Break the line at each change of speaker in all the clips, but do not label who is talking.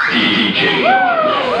DJ.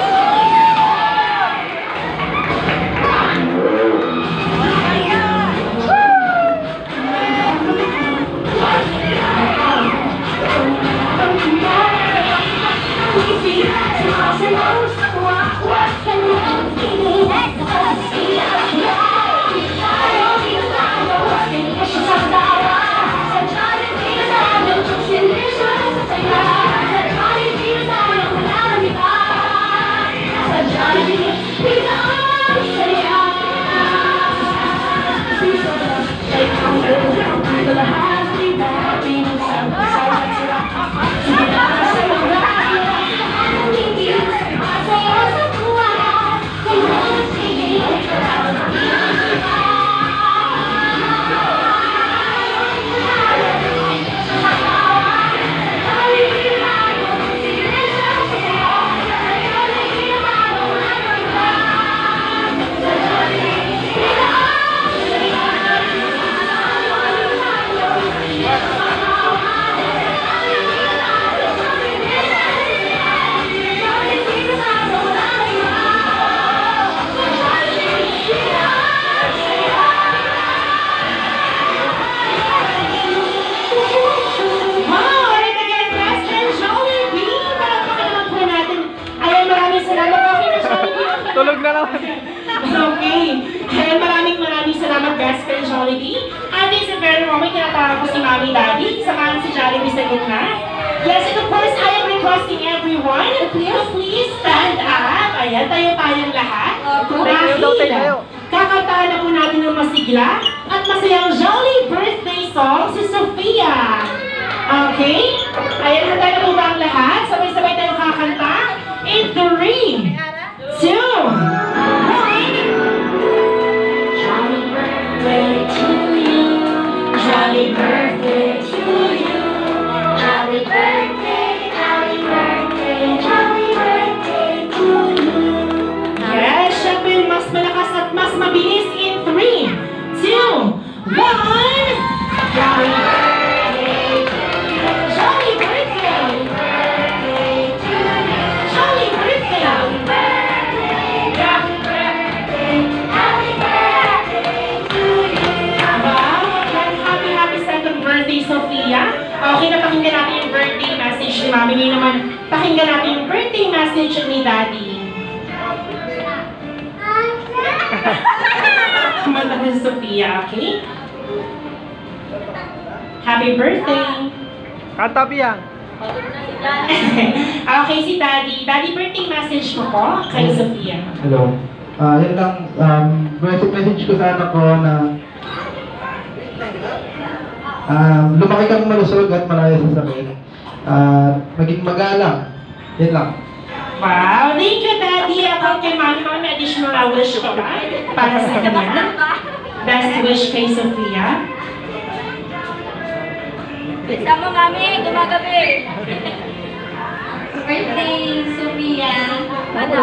Tulog na lang.
Okay. Kaya maraming salamat guys kay Jollibee. At this very moment, tinatawag ko si Mami Daddy. Samahan si Jollibee sa gitna. Yes, and of course, I am requesting everyone to please stand up. Ayan, tayo-tayong lahat. Dahil kakantahan na po natin ng masigla at masayang Jolly birthday song si Sophia. Okay? Ayan, handa na po ba ang lahat? Sabay-sabay tayong kakanta. In 3, 2, 1. Jolly birthday to you. Jolly birthday to you. Jolly birthday, jolly birthday, jolly birthday to you. Yes, syempre mas malakas at mas mabilis in 3, 2, 1. Jolly birthday to you. Jolly birthday. Jolly birthday. Jolly birthday. Jolly birthday. Happy birthday to you. Wow, happy second birthday, Sophia. Okay na pakinggan natin yung birthday message ni Mami. Ngayon naman, pakinggan natin yung birthday message ni Daddy. Kumanta si Sophia, okay? Happy birthday!
Kanta biyang.
Okay, si Daddy. Daddy, birthday message mo po kay Sophia.
Hello. Yun lang, message ko sa anak ko na lumaki kang malusog at malayo sa sakit. Maging magalang. Yan lang.
Wow! Thank you, Daddy. About kay Mami, may additional wish ko ba? Para sa kanya. Best wish kay Sophia.
Sama Mami, gumagabi. Birthday, Sophia. Ano?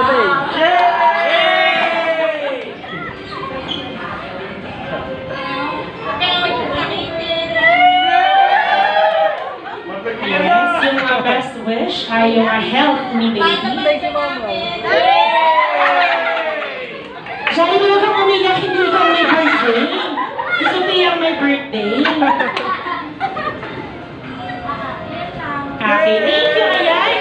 Yes, yung best wish ay yung health ni baby. Jolly, wala kang umiyak, hindi ikaw may birthday. Si Sophia ang may birthday. Okay, thank you, ayan.